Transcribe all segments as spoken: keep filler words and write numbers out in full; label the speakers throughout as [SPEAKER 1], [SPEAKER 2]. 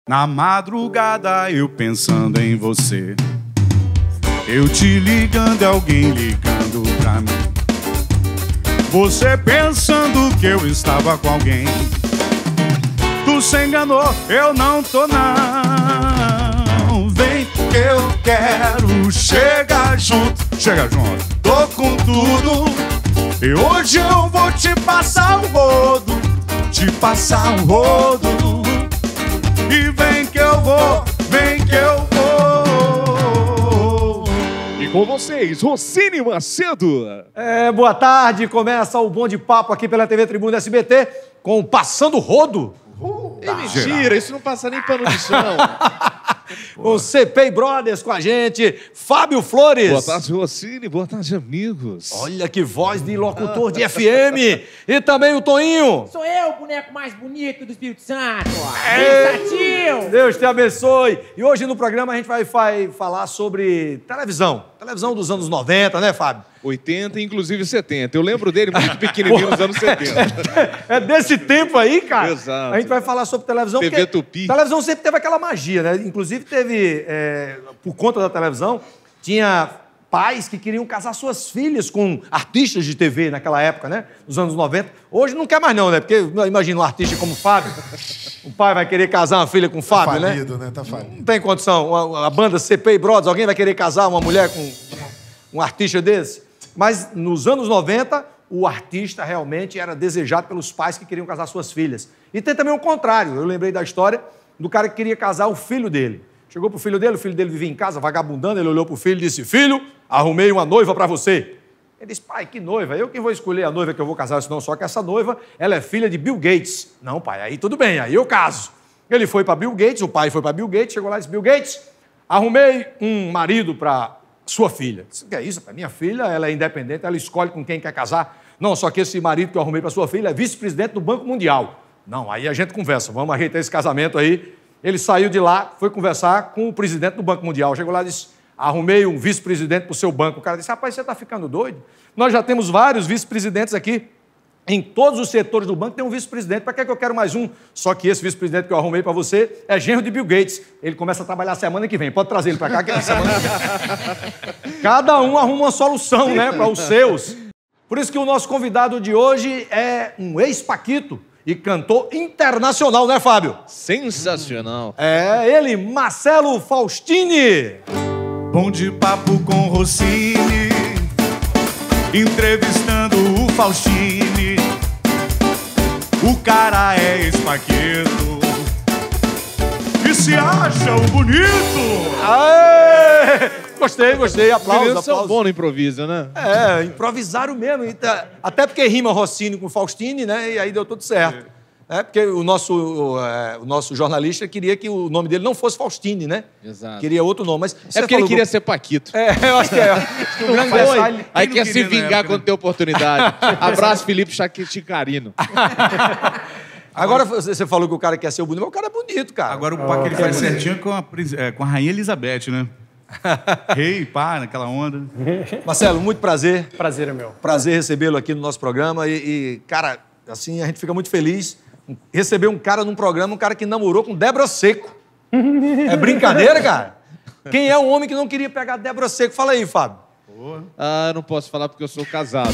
[SPEAKER 1] Na madrugada eu pensando em você, eu te ligando e alguém ligando pra mim, você pensando que eu estava com alguém. Tu se enganou, eu não tô não. Vem que eu quero chegar junto. Chega junto. Tô com tudo e hoje eu vou te passar o rodo, te passar o rodo. E vem que eu vou, vem que eu vou.
[SPEAKER 2] E com vocês, Rossini Macedo.
[SPEAKER 3] É, boa tarde, começa o Bom de Papo aqui pela T V Tribuna S B T com o Passando Rodo.
[SPEAKER 2] Uh, é mentira, isso não passa nem pano de chão.
[SPEAKER 3] O C P I Brothers com a gente, Fábio Flores.
[SPEAKER 2] Boa tarde, Rossini. Boa tarde, amigos.
[SPEAKER 3] Olha que voz de locutor de F M. E também o Toinho.
[SPEAKER 4] Sou eu, o boneco mais bonito do Espírito Santo.
[SPEAKER 3] É.
[SPEAKER 4] Versátil.
[SPEAKER 3] Deus te abençoe. E hoje no programa a gente vai, vai falar sobre televisão. Televisão dos anos noventa, né, Fábio?
[SPEAKER 2] oitenta, inclusive setenta. Eu lembro dele muito pequenininho nos anos setenta.
[SPEAKER 3] É desse tempo aí, cara.
[SPEAKER 2] Exato.
[SPEAKER 3] A gente vai falar sobre televisão.
[SPEAKER 2] T V Tupi.
[SPEAKER 3] Televisão sempre teve aquela magia, né? Inclusive teve, é, por conta da televisão, tinha pais que queriam casar suas filhas com artistas de T V naquela época, né? Nos anos noventa. Hoje não quer mais não, né? Porque imagina um artista como o Fábio. O pai vai querer casar uma filha com o Fábio,
[SPEAKER 5] tá falido,
[SPEAKER 3] né?
[SPEAKER 5] né? Tá falido.
[SPEAKER 3] Não tem condição. A, a banda C P I Brothers, alguém vai querer casar uma mulher com um artista desse? Mas nos anos noventa, o artista realmente era desejado pelos pais que queriam casar suas filhas. E tem também o contrário. Eu lembrei da história do cara que queria casar o filho dele. Chegou pro filho dele, o filho dele vivia em casa, vagabundando, ele olhou pro filho e disse: filho, arrumei uma noiva para você. Ele disse: pai, que noiva? Eu que vou escolher a noiva que eu vou casar, senão só que essa noiva, ela é filha de Bill Gates. Não, pai, aí tudo bem, aí eu caso. Ele foi para Bill Gates, o pai foi para Bill Gates, chegou lá e disse: Bill Gates, arrumei um marido para sua filha. Disse: que é isso, pai? Minha filha, ela é independente, ela escolhe com quem quer casar. Não, só que esse marido que eu arrumei para sua filha é vice-presidente do Banco Mundial. Não, aí a gente conversa, vamos ajeitar esse casamento aí. Ele saiu de lá, foi conversar com o presidente do Banco Mundial. Chegou lá e disse: arrumei um vice-presidente para o seu banco. O cara disse: rapaz, você está ficando doido? Nós já temos vários vice-presidentes aqui. Em todos os setores do banco tem um vice-presidente. Para que, é que eu quero mais um? Só que esse vice-presidente que eu arrumei para você é genro de Bill Gates. Ele começa a trabalhar semana que vem. Pode trazer ele para cá, que é semana que vem. Cada um arruma uma solução, né, para os seus. Por isso que o nosso convidado de hoje é um ex-paquito e cantor internacional, né, Fábio?
[SPEAKER 2] Sensacional.
[SPEAKER 3] É ele, Marcelo Faustini.
[SPEAKER 1] Bom de papo com Rossini, entrevistando o Faustini. O cara é ex-paquito e se acha o bonito.
[SPEAKER 3] Aê! Gostei, gostei. Aplausos,
[SPEAKER 2] Meninos são
[SPEAKER 3] aplausos.
[SPEAKER 2] bons no improviso, né?
[SPEAKER 3] É, improvisaram mesmo. Até porque rima Rossini com Faustini, né? E aí deu tudo certo. É, porque o nosso, o, é, o nosso jornalista queria que o nome dele não fosse Faustini, né?
[SPEAKER 2] Exato.
[SPEAKER 3] Queria outro nome. Mas
[SPEAKER 2] É porque ele queria ser Paquito.
[SPEAKER 3] É, eu acho que é. Acho que o grande detalhe...
[SPEAKER 2] Aí
[SPEAKER 1] não
[SPEAKER 2] quer se
[SPEAKER 1] queria na
[SPEAKER 2] vingar
[SPEAKER 1] época,
[SPEAKER 2] quando
[SPEAKER 1] né?
[SPEAKER 2] tem oportunidade. Abraço, Felipe Chicarino.
[SPEAKER 3] Agora você falou que o cara quer ser o bonito, mas o cara é bonito, cara.
[SPEAKER 1] Agora o pá que ele faz certinho é com a, prin- é, com a Rainha Elizabeth, né? Rei, pá, naquela onda.
[SPEAKER 3] Marcelo, muito prazer.
[SPEAKER 6] Prazer é meu.
[SPEAKER 3] Prazer recebê-lo aqui no nosso programa. E, e, cara, assim, a gente fica muito feliz receber um cara num programa, um cara que namorou com Débora Seco. É brincadeira, cara? Quem é um homem que não queria pegar Débora Seco? Fala aí, Fábio.
[SPEAKER 2] Ah, não posso falar porque eu sou casado.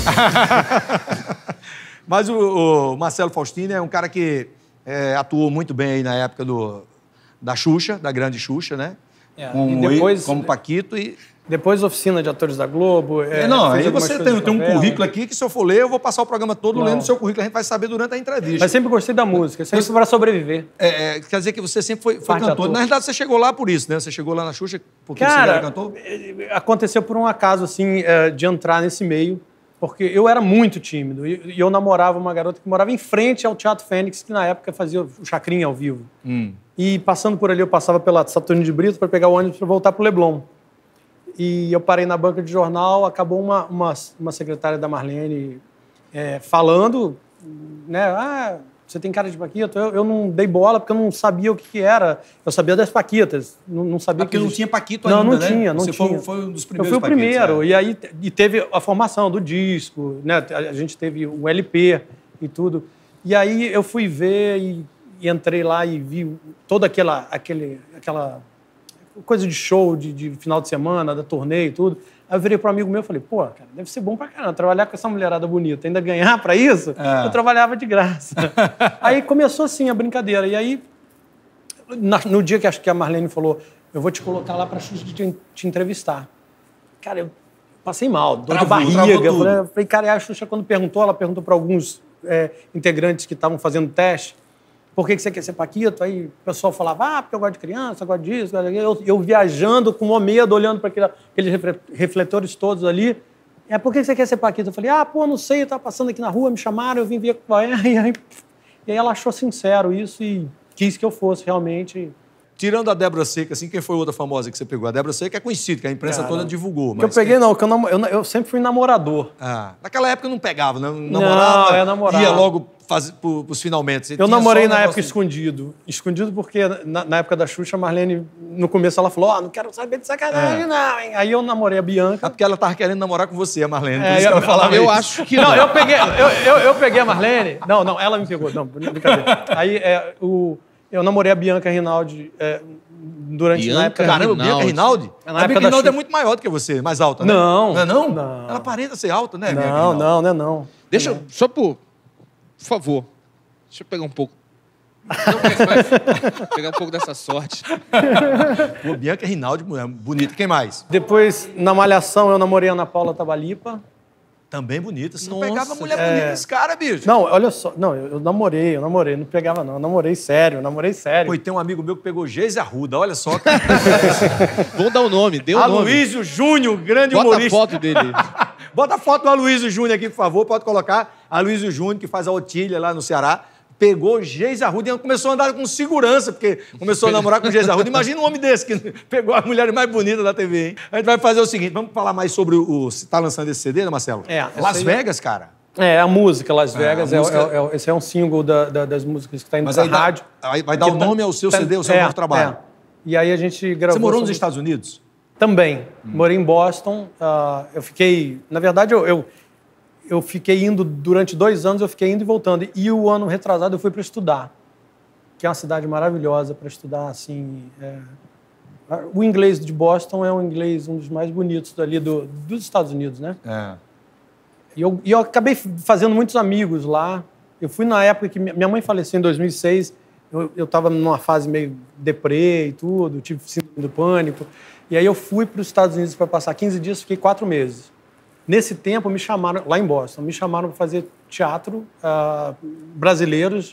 [SPEAKER 3] Mas o, o Marcelo Faustini é um cara que é, atuou muito bem aí na época do, da Xuxa, da grande Xuxa, né?
[SPEAKER 6] É,
[SPEAKER 3] Com,
[SPEAKER 6] e depois,
[SPEAKER 3] como Paquito e...
[SPEAKER 6] depois oficina de atores da Globo. É,
[SPEAKER 3] É, não,
[SPEAKER 6] fiz
[SPEAKER 3] aí
[SPEAKER 6] algumas
[SPEAKER 3] você
[SPEAKER 6] coisas
[SPEAKER 3] tem,
[SPEAKER 6] de
[SPEAKER 3] tem um
[SPEAKER 6] novela.
[SPEAKER 3] currículo aqui que se eu for ler, eu vou passar o programa todo
[SPEAKER 6] Não.
[SPEAKER 3] lendo o seu currículo, a gente vai saber durante a entrevista.
[SPEAKER 6] Mas sempre gostei da música, sempre para sobreviver.
[SPEAKER 3] É, é, quer dizer que você sempre foi, foi
[SPEAKER 6] Parte de
[SPEAKER 3] cantor.
[SPEAKER 6] ator.
[SPEAKER 3] Na verdade, você chegou lá por isso, né? Você chegou lá na Xuxa porque você
[SPEAKER 6] Cara,
[SPEAKER 3] era cantor?
[SPEAKER 6] é, aconteceu por um acaso, assim, é, de entrar nesse meio, porque eu era muito tímido e, e eu namorava uma garota que morava em frente ao Teatro Fênix, que na época fazia o Chacrinha ao vivo.
[SPEAKER 3] Hum.
[SPEAKER 6] E passando por ali, eu passava pela Saturnino de Brito para pegar o ônibus para voltar para o Leblon. E eu parei na banca de jornal, acabou uma, uma, uma secretária da Marlene é, falando, né, ah, você tem cara de Paquito? Eu, eu não dei bola porque eu não sabia o que, que era. Eu sabia das Paquitas, não, não sabia
[SPEAKER 3] Porque
[SPEAKER 6] que
[SPEAKER 3] não
[SPEAKER 6] existe-
[SPEAKER 3] tinha Paquito
[SPEAKER 6] não,
[SPEAKER 3] ainda,
[SPEAKER 6] não
[SPEAKER 3] né?
[SPEAKER 6] tinha, não
[SPEAKER 3] Você
[SPEAKER 6] tinha.
[SPEAKER 3] Foi, foi um dos
[SPEAKER 6] Eu
[SPEAKER 3] primeiros
[SPEAKER 6] fui o
[SPEAKER 3] Paquitos,
[SPEAKER 6] primeiro,
[SPEAKER 3] é.
[SPEAKER 6] e aí e teve a formação do disco, né? A gente teve o L P e tudo. E aí eu fui ver e e entrei lá e vi toda aquela, aquele, aquela coisa de show de, de final de semana, da torneio e tudo. Aí eu virei para um amigo meu e falei, pô, cara, deve ser bom pra caramba trabalhar com essa mulherada bonita. Ainda ganhar para isso, é. eu trabalhava de graça. Aí começou assim a brincadeira. E aí, na, no dia que acho que a Marlene falou, eu vou te colocar lá pra Xuxa te, te entrevistar. Cara, eu passei mal, dor de barriga. Eu falei, eu falei, cara, e a Xuxa, quando perguntou, ela perguntou para alguns é, integrantes que estavam fazendo teste, por que, que você quer ser Paquito? Aí o pessoal falava, ah, porque eu gosto de criança, eu gosto disso. Eu, eu viajando com o medo, olhando para aqueles refletores todos ali. É, por que você quer ser Paquito? Eu falei, ah, pô, não sei, eu estava passando aqui na rua, me chamaram, eu vim ver qual é. E aí, e aí ela achou sincero isso e quis que eu fosse realmente...
[SPEAKER 3] Tirando a Débora Seca, assim, quem foi outra famosa que você pegou? A Débora Seca é conhecida, que a imprensa Cara, toda divulgou.
[SPEAKER 6] Mas que eu peguei, quem... não, que eu, nam... eu, eu sempre fui namorador.
[SPEAKER 3] Ah, naquela época não pegava, né? Namorava,
[SPEAKER 6] não, eu namorava.
[SPEAKER 3] Ia logo faz... para os finalmente. Você
[SPEAKER 6] eu namorei na época de... escondido. Escondido porque na, na época da Xuxa, a Marlene, no começo, ela falou, ó, oh, não quero saber de sacanagem, é. não, hein? Aí eu namorei a Bianca.
[SPEAKER 3] É porque ela estava querendo namorar com você, a Marlene.
[SPEAKER 6] É, eu, ela eu acho que não. Eu peguei, eu, eu, eu peguei a Marlene. Não, não, ela me pegou. Não, brincadeira. Aí é, o, eu namorei a Bianca Rinaldi... É, durante
[SPEAKER 3] Bianca,
[SPEAKER 6] na época...
[SPEAKER 3] Caramba, Bianca Rinaldi?
[SPEAKER 6] Na
[SPEAKER 3] a Bianca Rinaldi é muito maior do que você, mais alta, né?
[SPEAKER 6] Não.
[SPEAKER 3] Não é não?
[SPEAKER 6] Não.
[SPEAKER 3] Ela aparenta ser alta, né?
[SPEAKER 6] Não, não, não é não.
[SPEAKER 2] Deixa eu, só por, por favor, deixa eu pegar um pouco. Não, mas, pegar um pouco dessa sorte.
[SPEAKER 3] Pô, Bianca Rinaldi, mulher bonita. Quem mais?
[SPEAKER 6] Depois, na Malhação, eu namorei a Ana Paula Tabalipa.
[SPEAKER 3] Também bonita. Você não
[SPEAKER 6] Nossa,
[SPEAKER 3] pegava mulher
[SPEAKER 6] é...
[SPEAKER 3] bonita esse cara, bicho.
[SPEAKER 6] Não, olha só. Não, eu, eu namorei, eu namorei. Não pegava, não. Eu namorei sério, eu namorei sério.
[SPEAKER 3] Pô, e tem um amigo meu que pegou Geise Arruda. Olha só. Cara.
[SPEAKER 2] Vamos dar o nome, dê o nome.
[SPEAKER 3] Aloysio Júnior, grande
[SPEAKER 2] Bota
[SPEAKER 3] humorista.
[SPEAKER 2] Bota a foto dele.
[SPEAKER 3] Bota a foto do Aloysio Júnior aqui, por favor. Pode colocar. Aloysio Júnior, que faz a Otília lá no Ceará. Pegou Geise Arruda e começou a andar com segurança, porque começou a namorar com Geise Arruda. Imagina um homem desse que pegou a mulher mais bonita da T V, hein? A gente vai fazer o seguinte, vamos falar mais sobre o... Você tá lançando esse C D, né, Marcelo?
[SPEAKER 6] É.
[SPEAKER 3] Las Vegas, cara.
[SPEAKER 6] É, a música Las Vegas.
[SPEAKER 3] É,
[SPEAKER 6] é,
[SPEAKER 3] música...
[SPEAKER 6] É, é, esse é um single da, da, das músicas que está indo na rádio.
[SPEAKER 3] Vai, vai dar o nome ao seu
[SPEAKER 6] tá,
[SPEAKER 3] C D, ao seu
[SPEAKER 6] é,
[SPEAKER 3] novo trabalho.
[SPEAKER 6] É. E aí a gente gravou...
[SPEAKER 3] Você morou
[SPEAKER 6] sobre...
[SPEAKER 3] nos Estados Unidos?
[SPEAKER 6] Também. Hum. Morei em Boston. Uh, eu fiquei... Na verdade, eu... eu Eu fiquei indo, durante dois anos, eu fiquei indo e voltando. E o ano retrasado eu fui para estudar, que é uma cidade maravilhosa para estudar, assim... É... O inglês de Boston é um inglês, um dos mais bonitos dali do, dos Estados Unidos, né?
[SPEAKER 3] É.
[SPEAKER 6] E eu, e eu acabei fazendo muitos amigos lá. Eu fui na época que minha mãe faleceu em dois mil e seis, eu estava numa fase meio deprê e tudo, tive síndrome do pânico. E aí eu fui para os Estados Unidos para passar quinze dias, fiquei quatro meses. Nesse tempo, me chamaram, lá em Boston, me chamaram para fazer teatro uh, brasileiros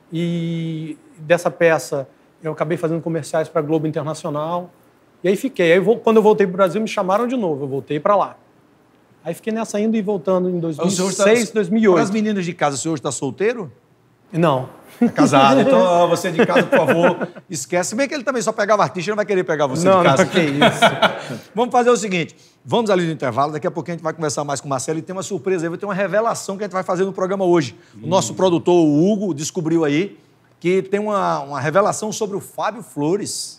[SPEAKER 6] e dessa peça eu acabei fazendo comerciais para a Globo Internacional e aí fiquei. Aí, quando eu voltei para o Brasil, me chamaram de novo, eu voltei para lá. Aí fiquei nessa indo e voltando em dois mil e seis, tá, dois mil e oito.
[SPEAKER 3] Para as meninas de casa, o senhor está solteiro?
[SPEAKER 6] Não.
[SPEAKER 3] Tá casado. Então, você de casa, por favor, esquece. Se bem que ele também só pegava artista, ele não vai querer pegar você
[SPEAKER 6] não,
[SPEAKER 3] de casa.
[SPEAKER 6] Não, que isso.
[SPEAKER 3] Vamos fazer o seguinte, vamos ali no intervalo, daqui a pouquinho a gente vai conversar mais com o Marcelo e tem uma surpresa aí, vai ter uma revelação que a gente vai fazer no programa hoje. Hum. O nosso produtor, o Hugo, descobriu aí que tem uma, uma revelação sobre o Fábio Flores.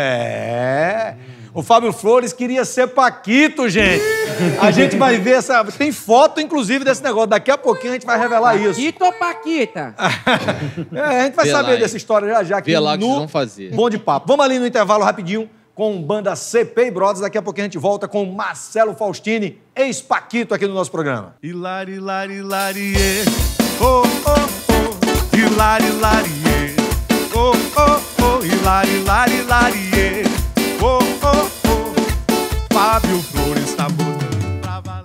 [SPEAKER 3] É, hum. O Fábio Flores queria ser Paquito, gente. A gente vai ver essa... Tem foto, inclusive, desse negócio. Daqui a pouquinho a gente vai revelar isso.
[SPEAKER 4] Paquito ou Paquita?
[SPEAKER 3] É, a gente vai
[SPEAKER 2] Vê
[SPEAKER 3] saber
[SPEAKER 2] lá,
[SPEAKER 3] dessa história já já.
[SPEAKER 2] Vê lá o que vocês vão fazer.
[SPEAKER 3] Bom de papo. Vamos ali no intervalo rapidinho com banda C P e Brothers. Daqui a pouquinho a gente volta com Marcelo Faustini, ex-Paquito, aqui no nosso programa.
[SPEAKER 1] Hilari, hilari, hilari, oh, oh, oh. Hilari, hilari, oh, oh, oh. Hilari, hilari, hilari, oh, oh, oh. Fábio Flores tá botando pra valer.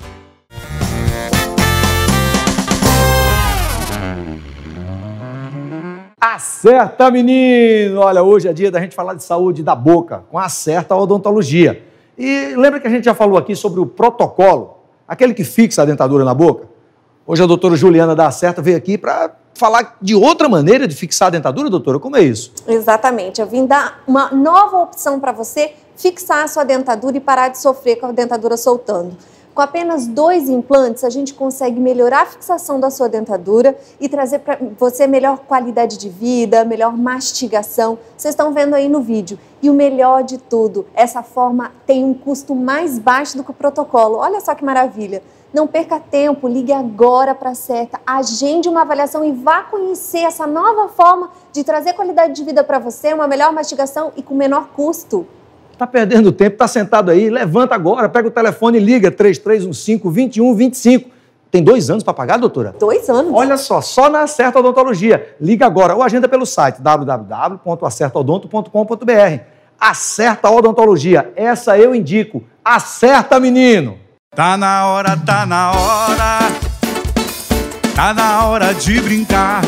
[SPEAKER 3] Acerta, menino! Olha, hoje é dia da gente falar de saúde da boca, com a Acerta Odontologia. E lembra que a gente já falou aqui sobre o protocolo, aquele que fixa a dentadura na boca? Hoje a doutora Juliana da Acerta veio aqui para falar de outra maneira de fixar a dentadura, doutora? Como é isso?
[SPEAKER 5] Exatamente. Eu vim dar uma nova opção para você fixar a sua dentadura e parar de sofrer com a dentadura soltando. Com apenas dois implantes, a gente consegue melhorar a fixação da sua dentadura e trazer para você melhor qualidade de vida, melhor mastigação. Vocês estão vendo aí no vídeo. E o melhor de tudo, essa forma tem um custo mais baixo do que o protocolo. Olha só que maravilha. Não perca tempo, ligue agora para a Acerta, agende uma avaliação e vá conhecer essa nova forma de trazer qualidade de vida para você, uma melhor mastigação e com menor custo.
[SPEAKER 3] Tá perdendo tempo, tá sentado aí, levanta agora, pega o telefone e liga três três um cinco, dois um dois cinco. Tem dois anos para pagar, doutora?
[SPEAKER 5] Dois anos.
[SPEAKER 3] Olha só, só na Acerta Odontologia. Liga agora ou agenda pelo site w w w ponto acerta odonto ponto com ponto b r. Acerta Odontologia, essa eu indico. Acerta, menino!
[SPEAKER 1] Tá na hora, tá na hora, tá na hora de brincar.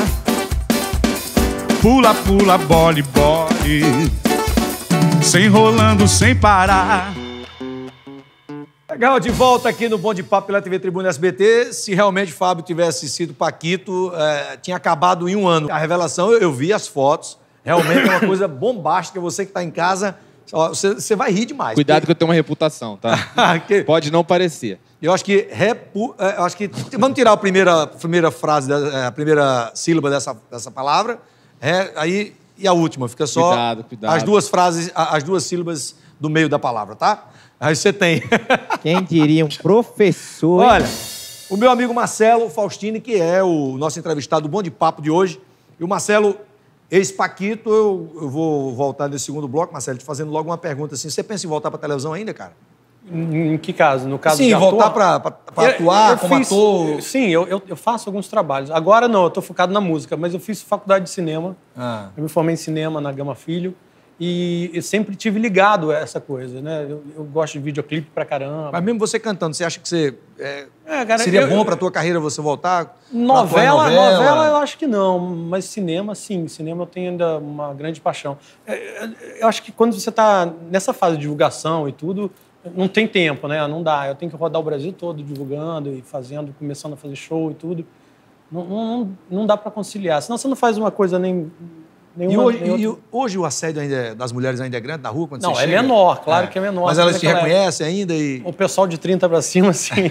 [SPEAKER 1] Pula, pula, bole, bole, sem enrolando, sem parar.
[SPEAKER 3] Legal, de volta aqui no Bom de Papo pela T V Tribuna S B T. Se realmente o Fábio tivesse sido Paquito, é, tinha acabado em um ano. A revelação, eu, eu vi as fotos, realmente é uma coisa bombástica. Você que está em casa, ó, você, você vai rir demais.
[SPEAKER 2] Cuidado
[SPEAKER 3] porque...
[SPEAKER 2] que eu tenho uma reputação, tá?
[SPEAKER 3] que...
[SPEAKER 2] Pode não parecer.
[SPEAKER 3] Eu acho que... Repu... Eu acho que... Vamos tirar a primeira, primeira frase, a primeira sílaba dessa, dessa palavra, é, aí, e a última. Fica só
[SPEAKER 2] cuidado, cuidado.
[SPEAKER 3] as duas frases, as duas sílabas do meio da palavra, tá? Aí você tem.
[SPEAKER 4] Quem diria um professor?
[SPEAKER 3] Olha, o meu amigo Marcelo Faustini, que é o nosso entrevistado do Bom de Papo de hoje. E o Marcelo, ex-Paquito, eu, eu vou voltar nesse segundo bloco, Marcelo, te fazendo logo uma pergunta assim. Você pensa em voltar para televisão ainda, cara?
[SPEAKER 6] Em, em que caso? No caso
[SPEAKER 3] Sim,
[SPEAKER 6] de ator?
[SPEAKER 3] voltar para atuar
[SPEAKER 6] eu, eu
[SPEAKER 3] como
[SPEAKER 6] fiz,
[SPEAKER 3] ator.
[SPEAKER 6] Sim, eu, eu, eu faço alguns trabalhos. Agora não, eu estou focado na música, mas eu fiz faculdade de cinema.
[SPEAKER 3] Ah.
[SPEAKER 6] Eu me formei em cinema na Gama Filho. E eu sempre tive ligado a essa coisa, né? Eu, eu gosto de videoclipe pra caramba.
[SPEAKER 3] Mas mesmo você cantando, você acha que você é,
[SPEAKER 6] É, cara,
[SPEAKER 3] seria
[SPEAKER 6] eu-
[SPEAKER 3] bom para tua carreira você voltar?
[SPEAKER 6] Novela,
[SPEAKER 3] Pra atuar em
[SPEAKER 6] novela, eu acho que não, mas cinema, sim. Cinema eu tenho ainda uma grande paixão. É, é, Eu acho que quando você está nessa fase de divulgação e tudo, não tem tempo, né? Não dá. Eu tenho que rodar o Brasil todo divulgando e fazendo, começando a fazer show e tudo. Não, não, não dá para conciliar. Senão você não faz uma coisa nem
[SPEAKER 3] E
[SPEAKER 6] nenhuma.
[SPEAKER 3] hoje,
[SPEAKER 6] nem
[SPEAKER 3] e
[SPEAKER 6] outra.
[SPEAKER 3] hoje o assédio ainda é- das mulheres ainda é grande na rua? Quando
[SPEAKER 6] Não,
[SPEAKER 3] você
[SPEAKER 6] é
[SPEAKER 3] chega?
[SPEAKER 6] menor, claro que é menor.
[SPEAKER 3] Mas elas te
[SPEAKER 6] Naquela época.
[SPEAKER 3] reconhecem ainda e...
[SPEAKER 6] O pessoal de trinta para cima, sim.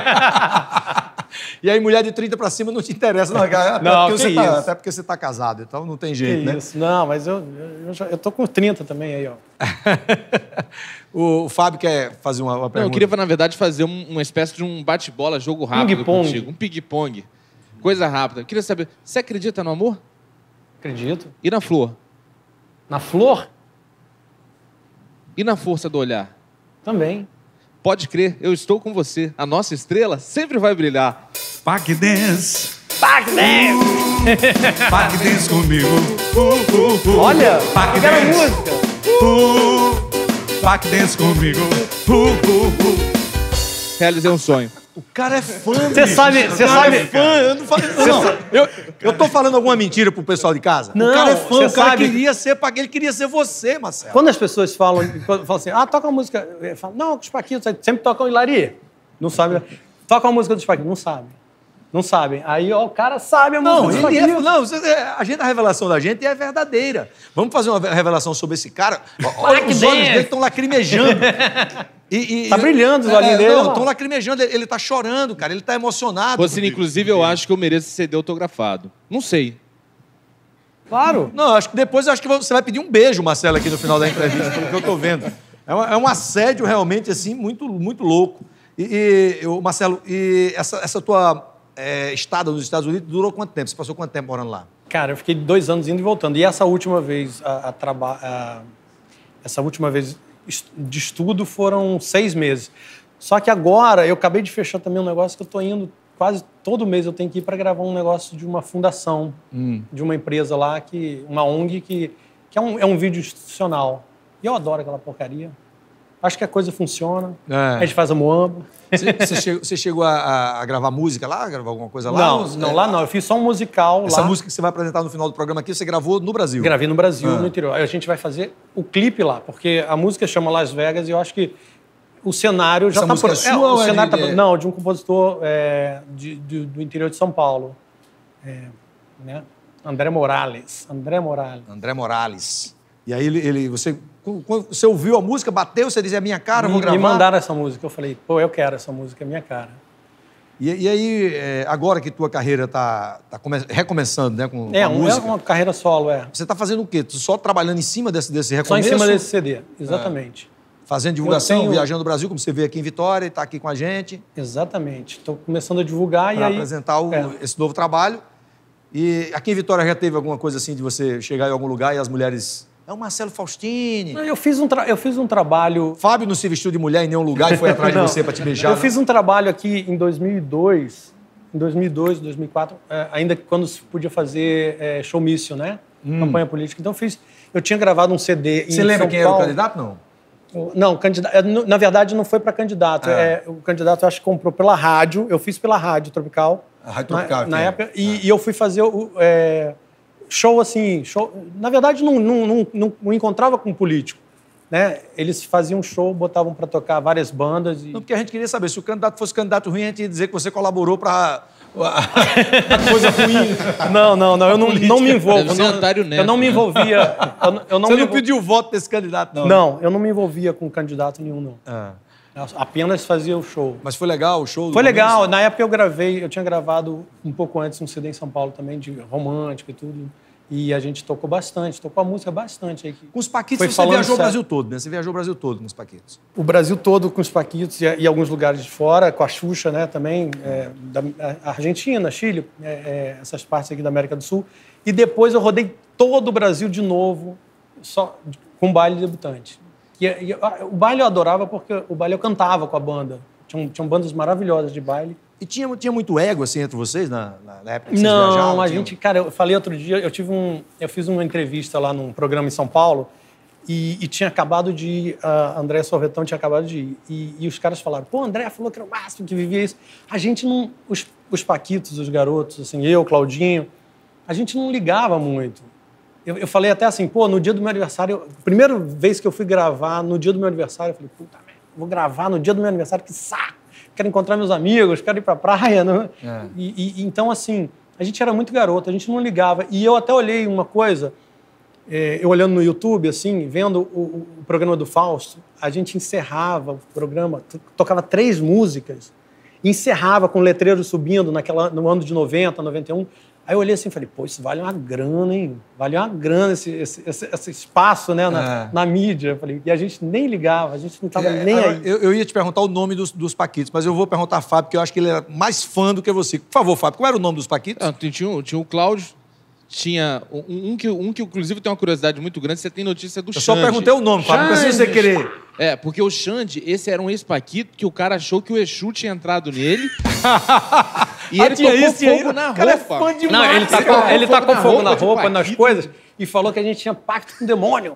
[SPEAKER 3] E aí mulher de trinta para cima não te interessa, não. Até,
[SPEAKER 6] Não,
[SPEAKER 3] porque,
[SPEAKER 6] que
[SPEAKER 3] você tá,
[SPEAKER 6] isso.
[SPEAKER 3] até porque você tá casado, então não tem
[SPEAKER 6] Que
[SPEAKER 3] jeito, né?
[SPEAKER 6] isso. Não, mas eu, eu, já, eu tô com trinta também aí, ó.
[SPEAKER 3] o, o Fábio quer fazer uma, uma
[SPEAKER 2] Não,
[SPEAKER 3] pergunta.
[SPEAKER 2] eu queria, na verdade, fazer um- uma espécie de um bate-bola, jogo rápido
[SPEAKER 6] Ping-pong.
[SPEAKER 2] contigo. Um ping-pong. Coisa rápida. Eu queria saber, você acredita no amor?
[SPEAKER 6] Acredito.
[SPEAKER 2] E na flor?
[SPEAKER 6] Na flor?
[SPEAKER 2] E na força do olhar?
[SPEAKER 6] Também.
[SPEAKER 2] Pode crer, eu estou com você. A nossa estrela sempre vai brilhar.
[SPEAKER 1] Pac Dance. Pac Dance. Pac Dance comigo. Uh, uh, uh.
[SPEAKER 6] Olha,
[SPEAKER 1] Pac
[SPEAKER 6] eu quero
[SPEAKER 1] Dance.
[SPEAKER 6] música.
[SPEAKER 1] Uh, Pac Dance comigo. Uh, uh, uh.
[SPEAKER 2] Realizei um sonho.
[SPEAKER 3] O cara é fã,
[SPEAKER 6] Você
[SPEAKER 3] bicho.
[SPEAKER 6] sabe,
[SPEAKER 3] O
[SPEAKER 6] você
[SPEAKER 3] cara
[SPEAKER 6] sabe.
[SPEAKER 3] é fã. Eu não, falo, não, eu, eu tô falando alguma mentira pro pessoal de casa?
[SPEAKER 6] Não,
[SPEAKER 3] o cara é fã,
[SPEAKER 6] você
[SPEAKER 3] o cara
[SPEAKER 6] sabe.
[SPEAKER 3] queria ser Paquito, ele queria ser você, Marcelo.
[SPEAKER 6] Quando as pessoas falam, quando falam assim, ah, toca uma música. Eu falo, não, os Paquitos sempre tocam Hilari. Não sabe. Toca uma música dos Paquitos. Não sabe. Não sabem. Aí, ó, o cara sabe a música
[SPEAKER 3] Não,
[SPEAKER 6] dos
[SPEAKER 3] ele é,
[SPEAKER 6] Paquitos.
[SPEAKER 3] não, você- é, a, gente, a revelação da gente é verdadeira. Vamos fazer uma revelação sobre esse cara. Olha, os olhos dele estão lacrimejando. E, e-
[SPEAKER 6] Tá brilhando os olhinhos
[SPEAKER 3] é,
[SPEAKER 6] dele,
[SPEAKER 3] Não,
[SPEAKER 6] ó.
[SPEAKER 3] estão lacrimejando. Ele, ele tá chorando, cara. Ele tá emocionado.
[SPEAKER 2] Rocine, inclusive, eu acho que eu mereço C D autografado. Não sei.
[SPEAKER 6] Claro.
[SPEAKER 3] Não, acho que depois eu acho que você vai pedir um beijo, Marcelo, aqui no final da entrevista, pelo que eu tô vendo. É, uma- é um assédio realmente, assim, muito, muito louco. E, e, eu, Marcelo, e essa, essa tua é, estada nos Estados Unidos durou quanto tempo? Você passou quanto tempo morando lá?
[SPEAKER 6] Cara, eu fiquei dois anos indo e voltando. E essa última vez, a, a traba- a- essa última vez est- de estudo foram seis meses. Só que agora eu acabei de fechar também um negócio que eu estou indo quase todo mês. Eu tenho que ir para gravar um negócio de uma fundação, de uma empresa lá, que, uma O N G, que, que é, um, é um vídeo institucional. E eu adoro aquela porcaria. Acho que a coisa funciona.
[SPEAKER 3] É.
[SPEAKER 6] A gente faz a Moamba.
[SPEAKER 3] Você, você chegou, você chegou a, a- a gravar música lá? Gravar alguma coisa lá?
[SPEAKER 6] Não,
[SPEAKER 3] Ou-
[SPEAKER 6] não,
[SPEAKER 3] é,
[SPEAKER 6] lá não. Eu fiz só um musical
[SPEAKER 3] Essa
[SPEAKER 6] lá.
[SPEAKER 3] música que você vai apresentar no final do programa aqui, você gravou no Brasil?
[SPEAKER 6] Gravei no Brasil,
[SPEAKER 3] Ah.
[SPEAKER 6] no interior. Aí a gente vai fazer o clipe lá, porque a música chama Las Vegas e eu acho que o cenário já
[SPEAKER 3] Essa
[SPEAKER 6] está
[SPEAKER 3] música
[SPEAKER 6] pronto.
[SPEAKER 3] é sua
[SPEAKER 6] o
[SPEAKER 3] ou é
[SPEAKER 6] cenário
[SPEAKER 3] de-
[SPEAKER 6] tá
[SPEAKER 3] de-
[SPEAKER 6] pronto. Não, de um compositor é, de- de- do interior de São Paulo. É, né? André Morales. André Morales.
[SPEAKER 3] André Morales. E aí ele, ele- você, quando você ouviu a música, bateu, você dizia, é minha cara, eu vou
[SPEAKER 6] Me-
[SPEAKER 3] gravar.
[SPEAKER 6] Me mandaram essa música. Eu falei, pô, eu quero essa música, é minha cara.
[SPEAKER 3] E, e aí, é, agora que tua carreira está tá come- recomeçando, né, com,
[SPEAKER 6] É,
[SPEAKER 3] com a
[SPEAKER 6] um- é
[SPEAKER 3] música,
[SPEAKER 6] uma carreira solo, é.
[SPEAKER 3] você está fazendo o quê? Tu só trabalhando em cima desse, desse
[SPEAKER 6] Só em
[SPEAKER 3] recomeço?
[SPEAKER 6] cima desse C D, exatamente.
[SPEAKER 3] Fazendo divulgação,
[SPEAKER 6] tenho...
[SPEAKER 3] viajando o Brasil, como você vê aqui em Vitória, e está aqui com a gente.
[SPEAKER 6] Exatamente. Estou começando a divulgar e
[SPEAKER 3] Para
[SPEAKER 6] aí...
[SPEAKER 3] apresentar o,
[SPEAKER 6] é.
[SPEAKER 3] esse novo trabalho. E aqui em Vitória já teve alguma coisa assim de você chegar em algum lugar e as mulheres... É o Marcelo Faustini.
[SPEAKER 6] Eu fiz um, tra... eu fiz um trabalho...
[SPEAKER 3] Fábio não se vestiu de mulher em nenhum lugar e foi atrás de você para te beijar.
[SPEAKER 6] Eu
[SPEAKER 3] não?
[SPEAKER 6] fiz um trabalho aqui em dois mil e dois, em dois mil e dois, dois mil e quatro, é, ainda quando se podia fazer é, showmício, né? Hum. Campanha política. Então eu fiz... Eu tinha gravado um C D em
[SPEAKER 3] Você lembra
[SPEAKER 6] São
[SPEAKER 3] quem
[SPEAKER 6] Paulo.
[SPEAKER 3] era o candidato, não?
[SPEAKER 6] Não, candidato, na verdade não foi para candidato.
[SPEAKER 3] Ah.
[SPEAKER 6] É, o candidato eu acho que comprou pela rádio. Eu fiz pela Rádio Tropical.
[SPEAKER 3] A Rádio Tropical.
[SPEAKER 6] Na, na
[SPEAKER 3] é?
[SPEAKER 6] época. E,
[SPEAKER 3] ah.
[SPEAKER 6] e eu fui fazer o é, show assim. Show, na verdade, não, não, não, não, não encontrava com um político. Né? Eles faziam show, botavam para tocar várias bandas. E...
[SPEAKER 3] Não, porque a gente queria saber, se o candidato fosse candidato ruim, a gente ia dizer que você colaborou para a coisa ruim.
[SPEAKER 6] Não, não, não. Eu não, não me envolvo.
[SPEAKER 2] Deve ser
[SPEAKER 6] Não,
[SPEAKER 2] Antário Neto,
[SPEAKER 6] eu não me
[SPEAKER 2] né?
[SPEAKER 6] envolvia. Eu, eu não
[SPEAKER 3] Você
[SPEAKER 6] me
[SPEAKER 3] não
[SPEAKER 6] envol...
[SPEAKER 3] pediu o voto desse candidato, não?
[SPEAKER 6] Não, eu não me envolvia com candidato nenhum, não.
[SPEAKER 3] Ah.
[SPEAKER 6] Eu apenas fazia o show.
[SPEAKER 3] Mas foi legal o show?
[SPEAKER 6] Foi
[SPEAKER 3] do
[SPEAKER 6] legal.
[SPEAKER 3] começo?
[SPEAKER 6] Na época eu gravei, eu tinha gravado um pouco antes um C D em São Paulo também, de romântico e tudo. E a gente tocou bastante, tocou a música bastante aí.
[SPEAKER 3] Com os Paquitos
[SPEAKER 6] Foi
[SPEAKER 3] você
[SPEAKER 6] falando
[SPEAKER 3] viajou o
[SPEAKER 6] sério.
[SPEAKER 3] Brasil todo, né? Você viajou o Brasil todo com os Paquitos.
[SPEAKER 6] O Brasil todo com os Paquitos e, e alguns lugares de fora, com a Xuxa, né, também, é, da a Argentina, Chile, é, é, essas partes aqui da América do Sul. E depois eu rodei todo o Brasil de novo, só com baile debutante. E, e, o baile eu adorava porque o baile eu cantava com a banda. Tinham, tinham bandas maravilhosas de baile.
[SPEAKER 3] E tinha, tinha muito ego, assim, entre vocês, na, na época que vocês
[SPEAKER 6] Não,
[SPEAKER 3] viajavam?
[SPEAKER 6] a
[SPEAKER 3] Tinha-
[SPEAKER 6] gente, cara, eu falei outro dia, eu tive um, eu fiz uma entrevista lá num programa em São Paulo e, e tinha acabado de ir, a Andréa Sorvetão tinha acabado de ir, e, e os caras falaram, pô, Andréa falou que era o máximo, que vivia isso. A gente não, os, os Paquitos, os garotos, assim, eu, Claudinho, a gente não ligava muito. Eu, eu falei até assim, pô, no dia do meu aniversário, a primeira vez que eu fui gravar, no dia do meu aniversário, eu falei, puta merda, vou gravar no dia do meu aniversário, que saco! Quero encontrar meus amigos, quero ir pra praia. Né?
[SPEAKER 3] É.
[SPEAKER 6] E, e, então, assim, a gente era muito garoto, a gente não ligava. E eu até olhei uma coisa, é, eu olhando no YouTube, assim, vendo o, o programa do Fausto, a gente encerrava o programa, tocava três músicas, encerrava com o letreiro subindo naquela, no ano de noventa, noventa e um. Aí eu olhei assim e falei, pô, isso vale uma grana, hein? Vale uma grana esse, esse, esse, esse espaço, né, na,
[SPEAKER 3] É.
[SPEAKER 6] na mídia. Eu falei, e a gente nem ligava, a gente não estava
[SPEAKER 3] É,
[SPEAKER 6] nem
[SPEAKER 3] agora,
[SPEAKER 6] aí.
[SPEAKER 3] Eu, eu ia te perguntar o nome dos, dos Paquitos, mas eu vou perguntar a Fábio, porque eu acho que ele era mais fã do que você. Por favor, Fábio, qual era o nome dos Paquitos?
[SPEAKER 2] Ah, tinha, o- tinha o Cláudio, tinha um, um que, um que inclusive tem uma curiosidade muito grande, você tem notícia do
[SPEAKER 3] Eu
[SPEAKER 2] Xande.
[SPEAKER 3] só perguntei o nome, Fábio, não precisa você querer.
[SPEAKER 2] É, porque o Xande, esse era um ex-Paquito que o cara achou que o Exu tinha entrado nele. E ele
[SPEAKER 3] Ah, tinha
[SPEAKER 2] tocou
[SPEAKER 3] isso, tinha
[SPEAKER 2] fogo
[SPEAKER 3] isso.
[SPEAKER 2] na
[SPEAKER 3] O cara é
[SPEAKER 2] roupa.
[SPEAKER 3] fã demais.
[SPEAKER 6] Não, ele
[SPEAKER 2] Cara,
[SPEAKER 6] tacou, ele
[SPEAKER 2] fogo
[SPEAKER 6] tacou
[SPEAKER 2] na
[SPEAKER 6] fogo na
[SPEAKER 2] roupa de
[SPEAKER 6] roupa, nas
[SPEAKER 2] Paquito.
[SPEAKER 6] coisas, e falou que a gente tinha pacto com o demônio.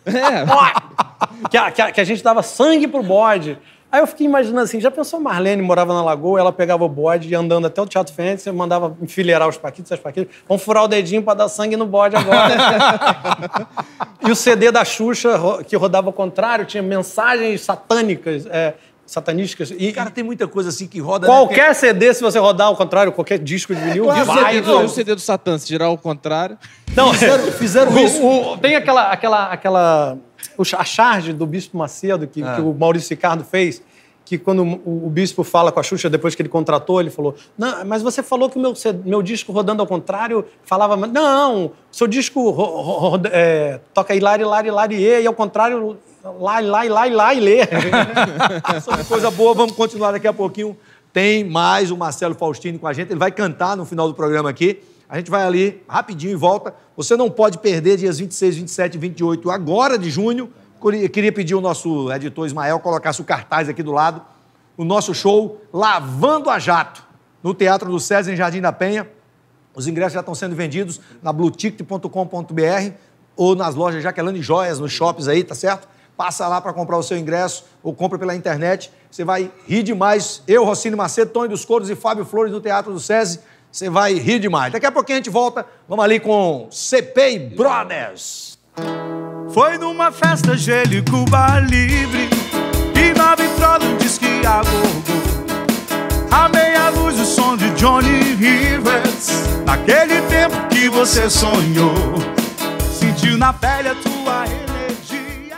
[SPEAKER 2] É.
[SPEAKER 6] que, a, que, a, que a gente dava sangue pro bode. Aí eu fiquei imaginando assim, já pensou a Marlene morava na Lagoa, ela pegava o bode e andando até o Teatro Fênix, você mandava enfileirar os Paquitos, as Paquitas, vamos furar o dedinho pra dar sangue no bode agora. E o C D da Xuxa, ro- que rodava ao contrário, tinha mensagens satânicas, é, satanísticas. E,
[SPEAKER 3] Cara, tem muita coisa assim que roda... né?
[SPEAKER 6] qualquer C D, se você rodar ao contrário, qualquer disco de vinil,
[SPEAKER 2] E o
[SPEAKER 6] vai...
[SPEAKER 2] C D, do, e o C D do Satã, se girar ao contrário.
[SPEAKER 6] Não,
[SPEAKER 3] Fizeram, fizeram
[SPEAKER 6] o-
[SPEAKER 3] isso.
[SPEAKER 6] o- tem aquela, aquela, aquela o cha- a charge do Bispo Macedo que,
[SPEAKER 3] Ah.
[SPEAKER 6] que o Maurício Ricardo fez, que quando o, o Bispo fala com a Xuxa depois que ele contratou, ele falou, não, mas você falou que o meu, C- meu disco rodando ao contrário falava, não, seu disco ro, ro, ro- é, toca Hilari, Hilari, Hilari, e ao contrário, lá, lá, lá, lá, e lê.
[SPEAKER 3] Sobre coisa boa, vamos continuar daqui a pouquinho. Tem mais o Marcelo Faustini com a gente, ele vai cantar no final do programa aqui. A gente vai ali rapidinho e volta. Você não pode perder dias vinte e seis, vinte e sete e vinte e oito agora de junho. Eu queria pedir ao nosso editor Ismael colocasse o cartaz aqui do lado. O nosso show Lavando a Jato, no Teatro do César, em Jardim da Penha. Os ingressos já estão sendo vendidos na blue ticket ponto com ponto b r ou nas lojas Jaqueline Joias, nos shoppings aí, tá certo? Passa lá para comprar o seu ingresso ou compra pela internet. Você vai rir demais. Eu, Rossini Macedo, Tony dos Couros e Fábio Flores no Teatro do César. Você vai rir demais. Daqui a pouquinho a gente volta. Vamos ali com C P I Brothers.
[SPEAKER 1] Foi numa festa gelo e Cuba Livre e na vitrola um disque agogô. A meia luz o som de Johnny Rivers, naquele tempo que você sonhou, sentiu na pele a tua energia.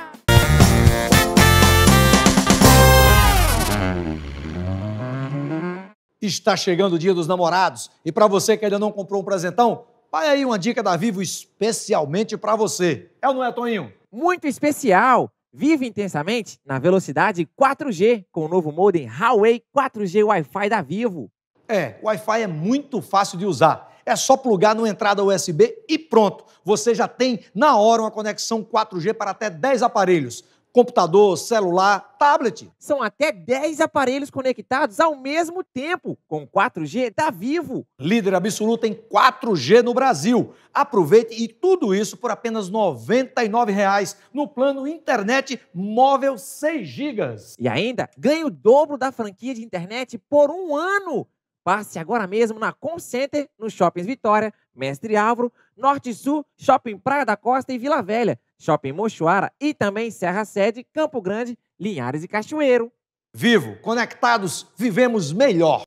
[SPEAKER 3] Está chegando o Dia dos Namorados e para você que ainda não comprou um presentão, vai aí uma dica da Vivo especialmente para você. É ou não é, Toninho?
[SPEAKER 7] Muito especial.
[SPEAKER 4] Vive intensamente na velocidade quatro G com o novo modem Huawei quatro G Wi-Fi da Vivo.
[SPEAKER 3] É, o Wi-Fi é muito fácil de usar. É só plugar numa entrada U S B e pronto. Você já tem, na hora, uma conexão quatro G para até dez aparelhos. Computador, celular, tablet.
[SPEAKER 4] São até dez aparelhos conectados ao mesmo tempo com quatro G da Vivo.
[SPEAKER 3] Líder absoluto em quatro G no Brasil. Aproveite e tudo isso por apenas noventa e nove reais no plano internet móvel seis gigas.
[SPEAKER 4] E ainda ganhe o dobro da franquia de internet por um ano. Passe agora mesmo na Concenter, nos Shoppings Vitória, Mestre Álvaro, Norte e Sul, Shopping Praia da Costa e Vila Velha, Shopping Mochoara e também Serra Sede, Campo Grande, Linhares e Cachoeiro.
[SPEAKER 3] Vivo, conectados, vivemos melhor.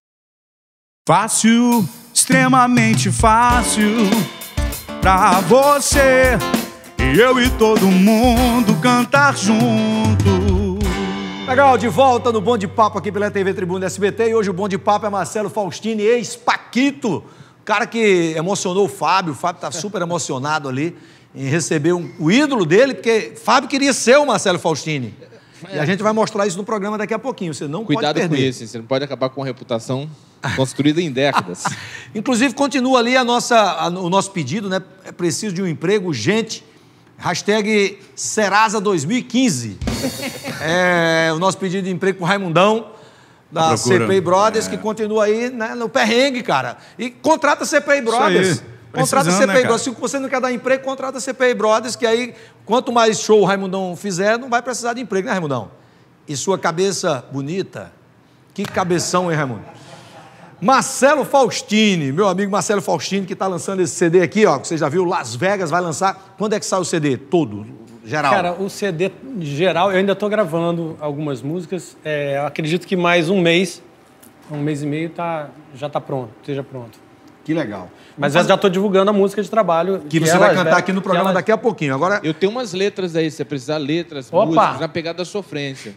[SPEAKER 1] Fácil, extremamente fácil pra você e eu e todo mundo cantar junto.
[SPEAKER 3] Legal, de volta no Bom de Papo aqui pela T V Tribuna S B T. E hoje o Bom de Papo é Marcelo Faustini, ex-Paquito. Cara que emocionou o Fábio. O Fábio tá super emocionado ali em receber um, o ídolo dele, porque Fábio queria ser o Marcelo Faustini. É. E a gente vai mostrar isso no programa daqui a pouquinho. Você não
[SPEAKER 2] Cuidado
[SPEAKER 3] pode perder.
[SPEAKER 2] com isso, você não pode acabar com uma reputação construída em décadas.
[SPEAKER 3] Inclusive, continua ali a nossa, a, o nosso pedido, né? É preciso de um emprego urgente. Hashtag Serasa dois mil e quinze. É o nosso pedido de emprego com o Raimundão, da C P I Brothers, é. que continua aí, né, no perrengue, cara. E contrata a C P I Brothers. Contrata a C P I, né, Brothers. Se você não quer dar emprego, contrata a C P I Brothers, que aí, quanto mais show o Raimundão fizer, não vai precisar de emprego, né, Raimundão? E sua cabeça bonita. Que cabeção, hein, Raimundo? Marcelo Faustini, meu amigo Marcelo Faustini, que está lançando esse C D aqui, ó, que você já viu, Las Vegas, vai lançar. Quando é que sai o C D? Todo, geral?
[SPEAKER 6] Cara, o C D geral, eu ainda estou gravando algumas músicas. É, eu acredito que mais um mês, um mês e meio, tá, já está pronto, esteja pronto.
[SPEAKER 3] Que legal.
[SPEAKER 6] Mas eu já estou divulgando a música de trabalho.
[SPEAKER 3] Que, que você vai cantar aqui no programa ela... daqui a pouquinho. Agora...
[SPEAKER 2] Eu tenho umas letras aí, se você precisar, letras,
[SPEAKER 6] Opa.
[SPEAKER 2] músicas, na pegada da sofrência.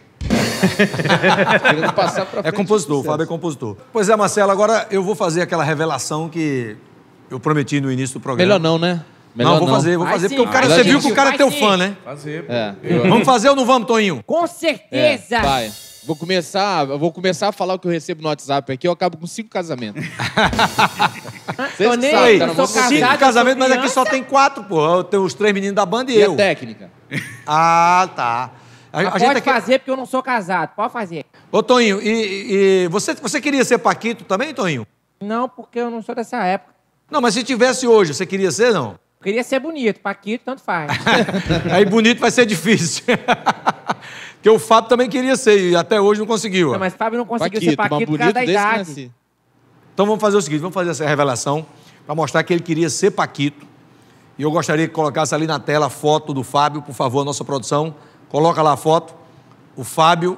[SPEAKER 2] Passar pra
[SPEAKER 3] é compositor, o Fábio é compositor. Pois é, Marcelo, agora eu vou fazer aquela revelação que eu prometi no início do programa.
[SPEAKER 2] Melhor não, né? Melhor
[SPEAKER 3] não, vou
[SPEAKER 2] não.
[SPEAKER 3] fazer, vou
[SPEAKER 4] vai
[SPEAKER 3] fazer,
[SPEAKER 4] sim,
[SPEAKER 3] porque o cara, você viu que o cara é teu sim. fã, né?
[SPEAKER 1] Fazer.
[SPEAKER 2] É,
[SPEAKER 1] eu...
[SPEAKER 3] Vamos fazer ou não vamos, Toninho?
[SPEAKER 4] Com certeza!
[SPEAKER 2] É, vai. Vou começar, vou começar a falar o que eu recebo no WhatsApp aqui, eu acabo com cinco casamentos.
[SPEAKER 3] Vocês sabem,
[SPEAKER 4] Aí,
[SPEAKER 3] cara,
[SPEAKER 4] sou
[SPEAKER 3] cinco
[SPEAKER 4] casado,
[SPEAKER 3] casamentos, mas
[SPEAKER 4] criança.
[SPEAKER 3] aqui só tem quatro, pô. Eu tenho os três meninos da banda e,
[SPEAKER 2] E
[SPEAKER 3] eu.
[SPEAKER 2] a técnica?
[SPEAKER 3] Ah, tá. A, a
[SPEAKER 4] pode
[SPEAKER 3] gente aqui...
[SPEAKER 4] fazer, porque eu não sou casado. Pode fazer.
[SPEAKER 3] Ô, Toninho, e, e você, você queria ser Paquito também, Toninho?
[SPEAKER 4] Não, porque eu não sou dessa época.
[SPEAKER 3] Não, mas se tivesse hoje, você queria ser, não?
[SPEAKER 4] Eu queria ser bonito. Paquito, tanto faz.
[SPEAKER 3] Aí bonito vai ser difícil. Porque o Fábio também queria ser e até hoje não conseguiu.
[SPEAKER 4] Não, mas Fábio não conseguiu
[SPEAKER 2] Paquito,
[SPEAKER 4] ser Paquito
[SPEAKER 2] mas
[SPEAKER 4] por causa
[SPEAKER 2] bonito
[SPEAKER 4] da
[SPEAKER 2] desde que
[SPEAKER 4] idade.
[SPEAKER 2] nasci.
[SPEAKER 3] Então vamos fazer o seguinte, vamos fazer essa revelação para mostrar que ele queria ser Paquito. E eu gostaria que colocasse ali na tela a foto do Fábio, por favor, nossa produção. Coloca lá a foto. O Fábio,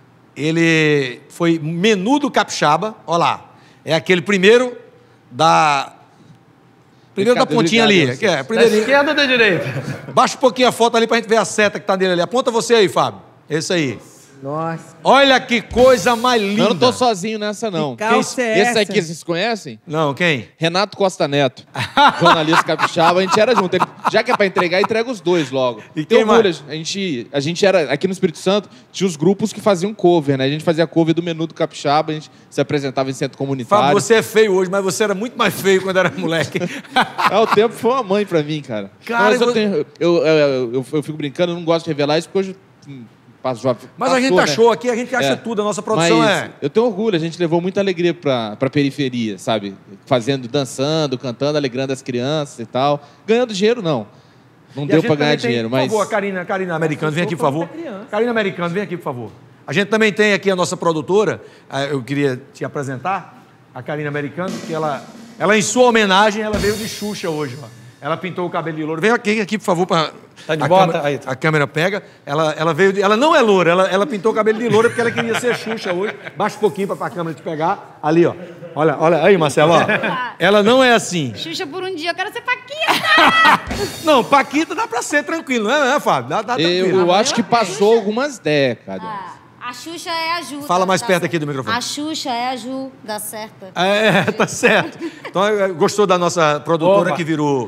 [SPEAKER 3] ele foi Menudo Capixaba. Olha lá. É aquele primeiro da... Primeiro da pontinha ali.
[SPEAKER 2] Obrigado,
[SPEAKER 3] Que é,
[SPEAKER 6] Da
[SPEAKER 3] primeiro...
[SPEAKER 6] esquerda ou da direita?
[SPEAKER 3] Baixa um pouquinho a foto ali pra gente ver a seta que tá nele ali. Aponta você aí, Fábio. Esse aí.
[SPEAKER 4] Nossa.
[SPEAKER 3] Olha que coisa mais linda.
[SPEAKER 2] Eu não tô sozinho nessa, não.
[SPEAKER 4] Que calça é
[SPEAKER 2] Esse
[SPEAKER 4] essa?
[SPEAKER 2] aqui, vocês conhecem?
[SPEAKER 3] Não, quem?
[SPEAKER 2] Renato Costa Neto, jornalista capixaba, a gente era junto. Ele, já que é pra entregar, entrega os dois logo.
[SPEAKER 3] E
[SPEAKER 2] Tem
[SPEAKER 3] quem
[SPEAKER 2] orgulho,
[SPEAKER 3] mais?
[SPEAKER 2] a gente, a gente era, aqui no Espírito Santo, tinha os grupos que faziam cover, né? A gente fazia cover do menu do capixaba, a gente se apresentava em centro comunitário.
[SPEAKER 3] Fábio, você é feio hoje, mas você era muito mais feio quando era moleque.
[SPEAKER 2] Ah, o tempo foi uma mãe pra mim, cara.
[SPEAKER 3] Cara,
[SPEAKER 2] Mas eu,
[SPEAKER 3] você-
[SPEAKER 2] tenho, eu, eu, eu, eu- eu fico brincando, eu não gosto de revelar isso, porque hoje... hum, Passou,
[SPEAKER 3] Mas a gente
[SPEAKER 2] passou, né?
[SPEAKER 3] achou aqui, a gente acha
[SPEAKER 2] É.
[SPEAKER 3] tudo, a nossa produção
[SPEAKER 2] Mas
[SPEAKER 3] é...
[SPEAKER 2] eu tenho orgulho, a gente levou muita alegria pra, pra periferia, sabe? Fazendo, dançando, cantando, alegrando as crianças e tal. Ganhando dinheiro, não. Não
[SPEAKER 3] E a
[SPEAKER 2] deu
[SPEAKER 3] gente
[SPEAKER 2] pra ganhar
[SPEAKER 3] também tem-
[SPEAKER 2] dinheiro, mas...
[SPEAKER 3] Por favor, a Karina, a Karina Americano, vem aqui, por favor.
[SPEAKER 4] pra criança.
[SPEAKER 3] Karina Americano, vem aqui, por favor. A gente também tem aqui a nossa produtora, ah, eu queria te apresentar, a Karina Americano, que ela, ela em sua homenagem, ela veio de Xuxa hoje, ó. Ela pintou o cabelo de louro. Vem aqui, aqui por favor, para
[SPEAKER 6] Tá de
[SPEAKER 3] a
[SPEAKER 6] bota?
[SPEAKER 3] câmera,
[SPEAKER 6] Aí, tá.
[SPEAKER 3] a câmera pega. Ela, ela veio, de, ela não é loura, ela, ela pintou o cabelo de loura porque ela queria ser Xuxa hoje. Baixa um pouquinho para a câmera te pegar. Ali, ó. Olha, olha aí, Marcelo, ó. Ela não é assim.
[SPEAKER 7] Xuxa por um dia, eu quero ser Paquita.
[SPEAKER 3] Não, Paquita dá para ser tranquilo, não é, né, Fábio? Dá, dá
[SPEAKER 2] Eu,
[SPEAKER 3] tranquilo.
[SPEAKER 2] eu acho que passou algumas décadas.
[SPEAKER 7] Ah, a Xuxa é a Ju.
[SPEAKER 3] Fala
[SPEAKER 7] tá-
[SPEAKER 3] mais
[SPEAKER 7] tá
[SPEAKER 3] perto
[SPEAKER 7] certo.
[SPEAKER 3] aqui do microfone.
[SPEAKER 7] A Xuxa é a Ju, dá certo.
[SPEAKER 3] É, tá certo. Então, gostou da nossa produtora
[SPEAKER 6] Opa.
[SPEAKER 3] que virou,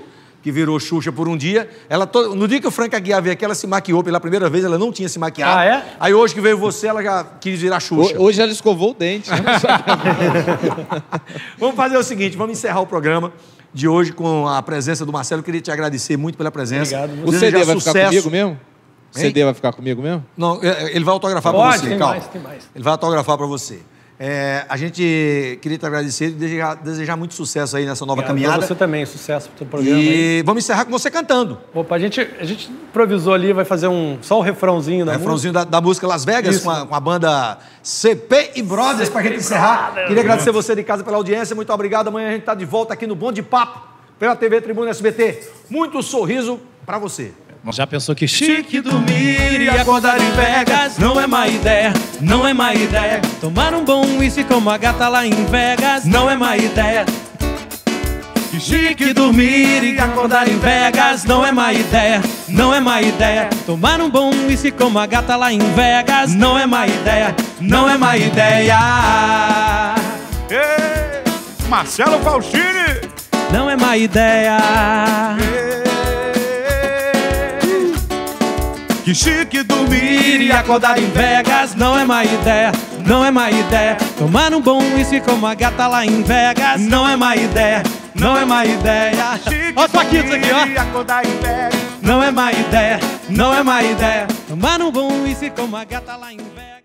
[SPEAKER 3] que virou Xuxa por um dia. Ela to... No dia que o Frank Aguiar veio aqui, ela se maquiou pela primeira vez, ela não tinha se maquiado.
[SPEAKER 6] Ah, é?
[SPEAKER 3] Aí hoje que veio você, ela já quis virar Xuxa.
[SPEAKER 2] Hoje ela escovou o dente. Né?
[SPEAKER 3] Vamos fazer o seguinte, vamos encerrar o programa de hoje com a presença do Marcelo. Eu queria te agradecer muito pela presença.
[SPEAKER 6] Obrigado.
[SPEAKER 2] O C D
[SPEAKER 3] Desejar
[SPEAKER 2] vai
[SPEAKER 3] sucesso.
[SPEAKER 2] ficar comigo mesmo? O
[SPEAKER 3] Hein?
[SPEAKER 2] C D vai ficar comigo mesmo?
[SPEAKER 3] Não, ele vai autografar para
[SPEAKER 6] Pode,
[SPEAKER 3] você,
[SPEAKER 6] tem
[SPEAKER 3] calma.
[SPEAKER 6] mais, tem mais.
[SPEAKER 3] Ele vai autografar para você. É, a gente queria te agradecer e desejar, desejar muito sucesso aí nessa nova
[SPEAKER 6] Obrigado.
[SPEAKER 3] caminhada.
[SPEAKER 6] Pra você também, sucesso pro teu programa. aí.
[SPEAKER 3] E vamos encerrar com você cantando.
[SPEAKER 6] Opa, a gente, a gente improvisou ali, vai fazer um, só o refrãozinho da
[SPEAKER 3] O refrãozinho da, da música Las Vegas,
[SPEAKER 6] Isso.
[SPEAKER 3] com a, com a banda C P e Brothers, para a gente encerrar. Queria agradecer você de casa pela audiência, muito obrigado. Amanhã a gente está de volta aqui no Bom de Papo, pela T V Tribuna S B T. Muito sorriso para você.
[SPEAKER 8] Já pensou que chique dormir e acordar em Vegas? Não é má ideia, não é má ideia. Tomar um bom uísque com uma gata lá em Vegas? Não é má ideia. Que chique dormir e acordar em Vegas? Não é má ideia, não é má ideia. Tomar um bom uísque com uma gata lá em Vegas? Não é má ideia, não é má ideia.
[SPEAKER 1] Ei, Marcelo Faustini!
[SPEAKER 8] Não é má ideia.
[SPEAKER 1] Que chique dormir
[SPEAKER 8] E acordar em Vegas não é má ideia, não é má ideia. Tomar um bom uísque com uma gata lá em Vegas não é má ideia, não é má ideia. Ó, só aqui, isso aqui, ó.
[SPEAKER 1] acordar em Vegas.
[SPEAKER 8] Não é má ideia, não é má ideia. Tomar um bom uísque com uma gata lá em Vegas.